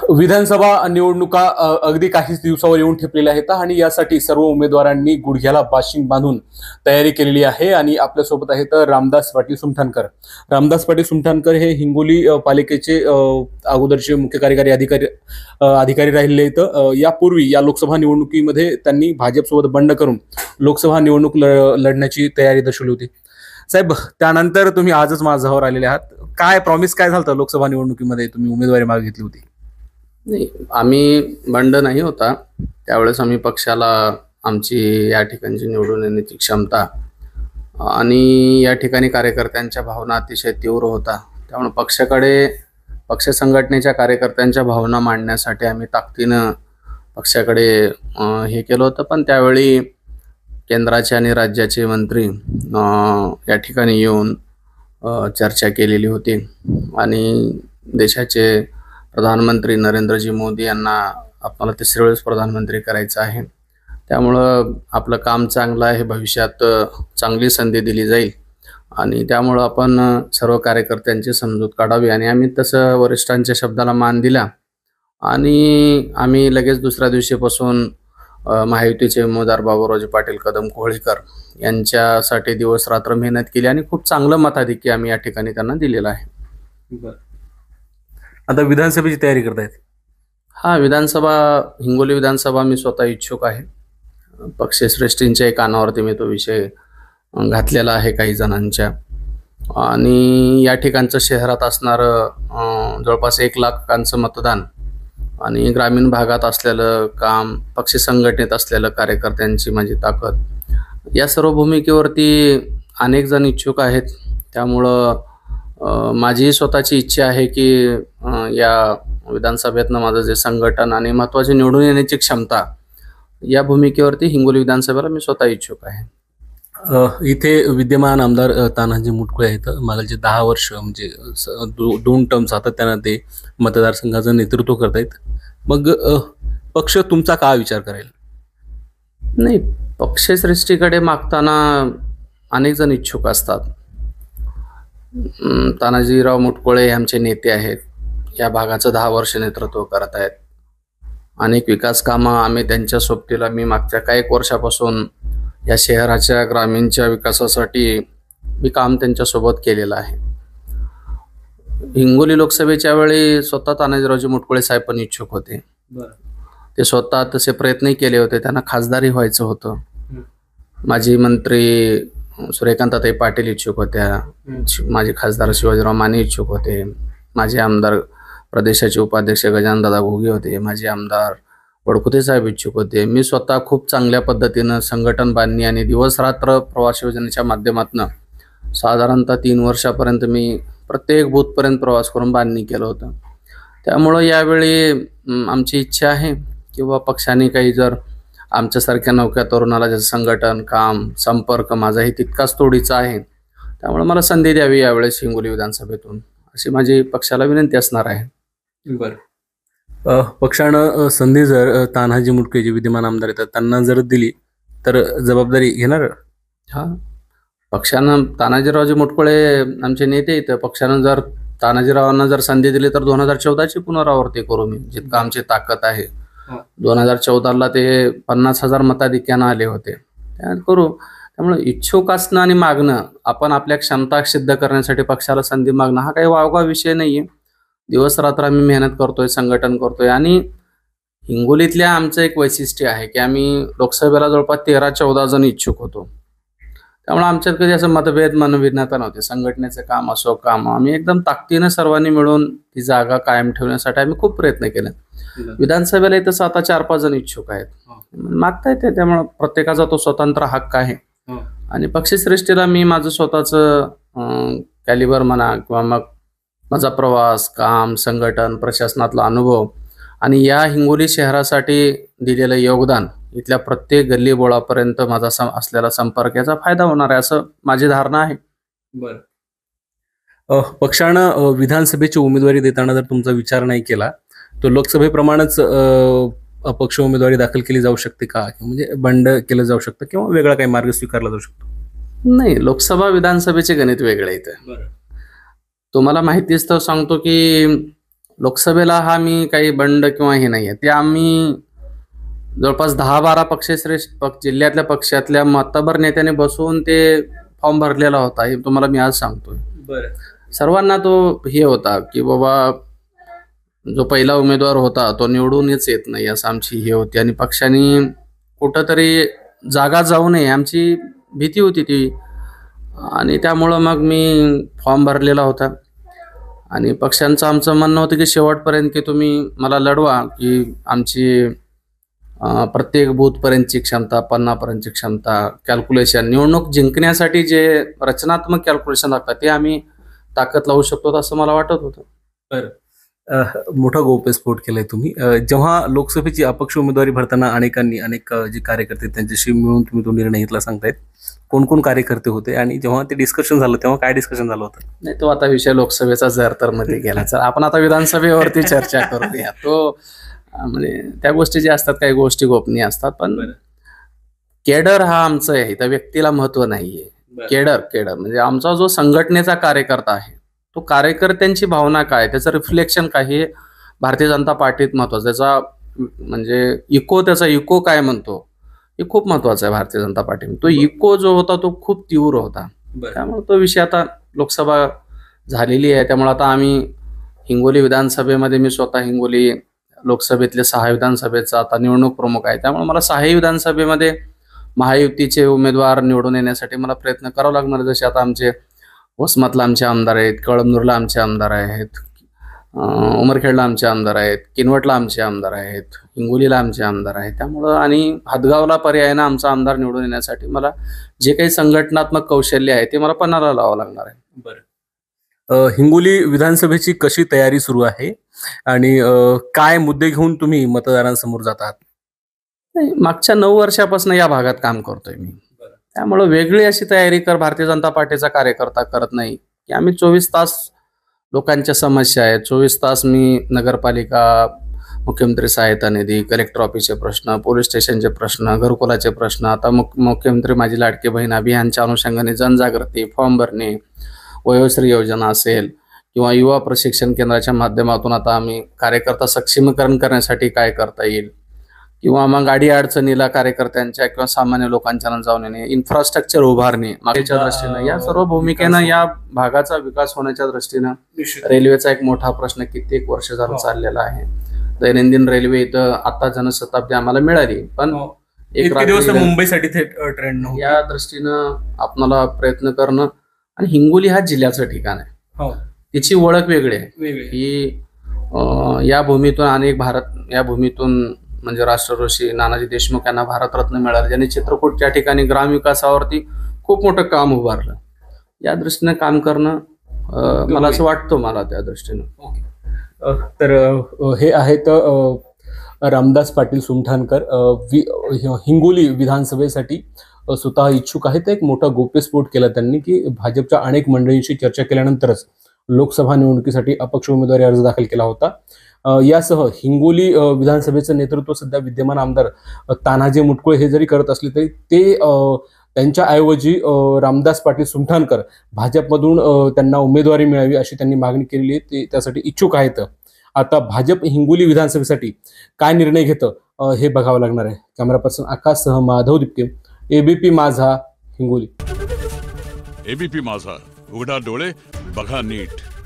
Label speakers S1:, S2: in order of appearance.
S1: विधानसभा निवडणुका अगदी काहीच दिवसावर येऊन ठेपलेल्या आहेत आणि यासाठी सर्व उमेदवारांनी गुडघ्याला बाशिंग बांधून तयारी केलेली आहे। आणि आपल्यासोबत आहेत रामदास पाटील सुमठाणकर। रामदास पाटील सुमठाणकर हे हिंगोली पालिकेचे अगोदरचे मुख्य कार्यकारी अधिकारी राहिले आहेत। यापूर्वी या लोकसभा निवडणुकीमध्ये त्यांनी भाजपसोबत बंड करून लोकसभा निवडणूक लढण्याची तयारी दर्शवली होती। साहेब, त्यानंतर तुम्ही आजच माझ्यावर आलेले आहात। काय प्रॉमिस काय झालं लोकसभा निवडणुकीमध्ये तुम्ही उमेदवारी मागितली होती?
S2: नाही, आम्ही बंड नाही होता त्यावेळेस आम्ही पक्षाला आमची या ठिकाणची निवडून येण्याची क्षमता आणि या ठिकाणी कार्यकर्त्यांच्या भावना अतिशय तीव्र होता। त्यामुळे पक्ष संघटनेच्या कार्यकर्त्यांच्या भावना मांडण्यासाठी आम्ही ताकदीनं पक्षाकडे हे केलं होतं। पण त्यावेळी केंद्राचे आणि राज्याचे मंत्री या ठिकाणी येऊन चर्चा केलेली होती आणि देशाचे प्रधानमंत्री नरेंद्रजी मोदी यांना आपल्याला तिसऱ्या वेळेस प्रधानमंत्री करायचं आहे। त्यामुळं आपलं काम चांगलं आहे, भविष्यात चांगली संधी दिली जाईल आणि त्यामुळं आपण सर्व कार्यकर्त्यांची समजूत काढावी आणि आम्ही तसं वरिष्ठांच्या शब्दाला मान दिला आणि आम्ही लगेच दुसऱ्या दिवशीपासून महायुतीचे उमेदवार बाबुरावजी पाटील कदम कोहळीकर यांच्यासाठी दिवस रात्र मेहनत केली आणि खूप चांगलं मताधिक्य आम्ही या ठिकाणी त्यांना दिलेलं आहे।
S1: आता विधानसभेची तयारी करतायत?
S2: हिंगोली विधानसभा मी स्वतः इच्छुक आहे। पक्षश्रेष्ठींच्या कानावरती मी तो विषय घातलेला आहे काही जणांच्या आणि या ठिकाणचं शहरात असणारं जवळपास 1 लाखांचं मतदान आणि ग्रामीण भागात असलेलं काम, पक्ष संघटनेत असलेलं कार्यकर्त्यांची माझी ताकद, या सर्व भूमिकेवरती अनेक जण इच्छुक आहेत। त्यामुळं माझी स्वतःची इच्छा आहे की या विधानसभेतनं माझं जे संघटन आणि महत्त्वाचे निवडून येण्याची क्षमता, या भूमिकेवरती हिंगोली विधानसभेला मी स्वतः इच्छुक आहे।
S1: इथे विद्यमान आमदार तानाजी मुटकुळे आहेत। मागील 10 वर्ष म्हणजे 2 टर्म सातत्यानं ते मतदारसंघाचं नेतृत्व करतायत। मग पक्ष तुमचा काय विचार करेल?
S2: नाही, पक्षश्रेष्ठीकडे मागताना अनेक जण इच्छुक असतात। तानाजीराव मुटकुळे आमचे नेते आहेत, या भागाचं 10 वर्ष नेतृत्व करत आहेत। अनेक विकास कामं आम्ही त्यांच्या सोबतीला मी मागच्या काही वर्षापासून या शहराच्या ग्रामीणच्या विकासासाठी मी काम त्यांच्यासोबत केलेलं आहे। हिंगोली लोकसभेच्या वेळी स्वतः तानाजीरावजी मुटकुळे साहेब पण इच्छुक होते। ते स्वतः तसे प्रयत्नही केले होते, त्यांना खासदारी व्हायचं होतं। माजी मंत्री सूर्यकांताताई पाटील इच्छुक होत्या, माजी खासदार शिवाजीराव माने इच्छुक होते, माजी आमदार प्रदेशाचे उपाध्यक्ष गजाननदादा घोगे होते, माजी आमदार वडकुते साहेब इच्छुक होते। मी स्वतः खूप चांगल्या पद्धतीनं संघटन बांधणी आणि दिवस रात्र प्रवास योजनेच्या माध्यमातून साधारणतः 3 वर्षापर्यंत मी प्रत्येक बूथपर्यंत प्रवास करून बांधणी केलं होतं। त्यामुळं यावेळी आमची इच्छा आहे किंवा पक्षाने काही जर आमच्यासारख्या नौक्या तरुणाला ज्याचं संघटन, काम, संपर्क माझाही तितकाच तोडीचा आहे, त्यामुळे मला संधी द्यावी यावेळेस हिंगोली विधानसभेतून, अशी माझी पक्षाला विनंती असणार आहे।
S1: बरं, पक्षानं संधी जर तानाजी मुटकुळे जे विद्यमान आमदार आहेत त्यांना जर दिली तर जबाबदारी घेणार?
S2: पक्षानं तानाजीरावजी मुटकुळे आमचे नेते आहेत, पक्षानं जर तानाजीरावांना जर संधी दिली तर 2014ची पुनरावृत्ती करू मी, जितकं आमची ताकद आहे। 2014ला ते 50,000 मताधिक्यानं आले होते, त्यात करू। त्यामुळे इच्छुक असणं आणि मागणं, आपण आपल्या क्षमता सिद्ध करण्यासाठी पक्षाला संधी मागणं हा काही वावगा विषय नाहीये। दिवस रात्र आम्ही मेहनत करतोय, संघटन करतोय आणि हिंगोलीतल्या आमचं एक वैशिष्ट्य आहे की आम्ही लोकसभेला जवळपास 13-14 जण इच्छुक होतो। त्यामुळे आमच्यात कधी असं मतभेद मनभिन्नता नव्हते। संघटनेचं काम असो, काम आम्ही एकदम ताकदीनं सर्वांनी मिळून ती जागा कायम ठेवण्यासाठी आम्ही खूप प्रयत्न केले। विधानसभेला इथं आता 4-5 जण इच्छुक आहेत, मागता येते। त्यामुळे प्रत्येकाचा तो स्वतंत्र हक्क आहे आणि पक्षश्रेष्ठीला मी माझं स्वतःचं कॅलिबर म्हणा किंवा मग माझा प्रवास, काम, संघटन, प्रशासनातला अनुभव आणि या हिंगोली शहरासाठी दिलेलं योगदान, इथल्या प्रत्येक गल्ली बोळापर्यंत माझा असलेला संपर्क याचा फायदा होणार आहे असं माझी धारणा आहे।
S1: बरं, पक्षानं विधानसभेची उमेदवारी देताना जर तुमचा विचार नाही केला तर लोकसभेप्रमाणेच अपक्ष उमेदवारी दाखल केली जाऊ शकते का, म्हणजे बंड केलं जाऊ शकतं किंवा वेगळा काही मार्ग स्वीकारला जाऊ शकतो?
S2: नाही, लोकसभा विधानसभेचे गणित वेगळे आहे। तुम्हाला माहितीच तर सांगतो की लोकसभेला हा मी काही बंड किंवा हे नाहीये, ते आम्ही जवळपास 10-12 पक्षश्रेष्ठ जिल्ह्यातल्या पक्षातल्या मातबर नेत्याने बसून ते फॉर्म भरलेला होता, हे तुम्हाला मी आज सांगतोय.
S1: बरं.
S2: सर्वांना तो हे होता की बाबा जो पहिला उमेदवार होता तो निवडूनच येत नाही असं आमची हे होती, आणि पक्षाने कुठंतरी जागा जाऊ नये आमची भीती होती ती, आणि त्यामुळं मग मी फॉर्म भरलेला होता. आणि पक्षांचं आमचं म्हणणं होतं की शेवटपर्यंत की तुम्ही मला लढवा, की आमची प्रत्येक बूथपर्यंतची क्षमता, 50पर्यंतची क्षमता, कॅल्क्युलेशन, निवडणूक जिंकण्यासाठी जे रचनात्मक कॅल्क्युलेशन लागतात ते आम्ही ताकद लावू शकतो असं मला वाटत होतं.
S1: बरं. मोठा गौप्यस्फोट केलाय तुम्ही. जेव्हा लोकसभेची अपक्ष उमेदवारी भरताना अनेक जे कार्यकर्ते त्यांच्याशी मिळून तुम्ही तो निर्णय घेतला सांगतायत, कोण कार्यकर्ते होते आणि जेव्हा ते डिस्कशन झालं तेव्हा काय डिस्कशन झालं होतं?
S2: नाही, तो आता विषय लोकसभेचा जर तर मध्ये गेला, तर आपण आता विधानसभेवरती चर्चा करूया. तो म्हणजे त्या गोष्टी ज्या असतात काही गोष्टी गोपनीय असतात, पण केडर हा आमचं आहे, त्या व्यक्तीला महत्व नाहीये. केडर म्हणजे आमचा जो संघटनेचा कार्यकर्ता आहे, तो कार्यकर्त्यांची भावना काय, त्याचं रिफ्लेक्शन काय, हे भारतीय जनता पार्टीत महत्वाचं. त्याचा म्हणजे त्याचा इको काय म्हणतो हे खूप महत्वाचं आहे भारतीय जनता पार्टी. तो इको जो होता तो खूप तीव्र होता. त्यामुळे तो विषय आता लोकसभा झालेली आहे, त्यामुळे आता आम्ही हिंगोली विधानसभेमध्ये, मी स्वतः हिंगोली लोकसभेतले 6 विधानसभेचा आता निवडणूक प्रमुख आहे, त्यामुळे मला 6 विधानसभेमध्ये महायुतीचे उमेदवार निवडून येण्यासाठी मला प्रयत्न करावा लागणार. जसे आता आमचे वसमतला आमचे आमदार आहेत, कळमनूरला आमचे आमदार आहेत, उमरखेडला आमचे आमदार आहेत, किनवटला आमचे आमदार आहेत, हिंगोलीला आमचे आमदार आहेत. त्यामुळं आणि हदगावला पर्यायानं आमचा आमदार निवडून येण्यासाठी मला जे काही संघटनात्मक कौशल्य आहे ते मला पणाला लावावं लागणार आहे.
S1: बरं. हिंगोली विधानसभेची कशी तयारी सुरू आहे आणि काय मुद्दे घेऊन तुम्ही मतदारांसमोर जातात?
S2: मागच्या 9 वर्षापासून या भागात काम करतोय मी, त्यामुळं वेगळी अशी तयारी भारतीय जनता पार्टीचा कार्यकर्ता करत नाही की आम्ही 24 तास लोकांच्या समस्या आहेत, 24 तास मी नगरपालिका, मुख्यमंत्री सहायता निधी, कलेक्टर ऑफिसचे प्रश्न, पोलीस स्टेशनचे प्रश्न, घरकुलाचे प्रश्न, आता मुख्यमंत्री माझी लाडकी बहीण अभियानच्या अनुषंगाने जनजागृती, फॉर्म भरणे, वयोश्री योजना असेल किंवा युवा प्रशिक्षण केंद्राच्या माध्यमातून आता आम्ही कार्यकर्ता सक्षमीकरण करण्यासाठी काय करता येईल, किंवा मग अडी अडचणीला कार्यकर्त्यांच्या किंवा सामान्य लोकांच्या जाऊन येणे, इन्फ्रास्ट्रक्चर उभारणे मागच्या दृष्टीनं, या सर्व भूमिकेनं या भागाचा विकास होण्याच्या दृष्टीनं रेल्वेचा एक मोठा प्रश्न कित्येक वर्ष झालं चाललेला आहे. दैनंदिन रेल्वे इथं आता जनशताब्दी आम्हाला मिळाली, पण एक
S1: दिवस मुंबईसाठी ट्रेन नव्हती.
S2: या दृष्टीनं आपल्याला प्रयत्न करणं, आणि हिंगोली हा जिल्ह्याचं ठिकाण आहे, तिची ओळख वेगळी आहे की या भूमीतून म्हणजे राष्ट्रऋषी नानाजी देशमुख यांना भारतरत्न मिळालं, ज्यांनी चित्रकूटच्या ठिकाणी ग्रामविकासावरती खूप मोठं काम उभारलं. या दृष्टीने काम करणं मला असं वाटतं, मला त्या दृष्टीनं.
S1: तर हे आहेत रामदास पाटील सुमठाणकर, हिंगोली विधानसभेसाठी स्वतः इच्छुक आहेत. एक मोठा गौप्यस्फोट केला त्यांनी की भाजपच्या अनेक मंडळींशी चर्चा केल्यानंतरच लोकसभा निवडणुकीसाठी अपक्ष उमेदवारी अर्ज दाखल केला होता. यासह हिंगोली विधानसभेचं नेतृत्व सध्या विद्यमान आमदार तानाजी मुटकुळे हे जरी करत असले तरी ते त्यांच्या ऐवजी रामदास पाटील सुमठाणकर भाजपमधून त्यांना उमेदवारी मिळावी अशी त्यांनी मागणी केलेली आहे. ते त्यासाठी इच्छुक आहेत. आता भाजप हिंगोली विधानसभेसाठी काय निर्णय घेतं हे बघावं लागणार आहे. कॅमेरा पर्सन आकाशसह माधव दिपके, एबीपी माझा, हिंगोली.
S3: एबीपी माझा, उघडा डोळे बघा नीट.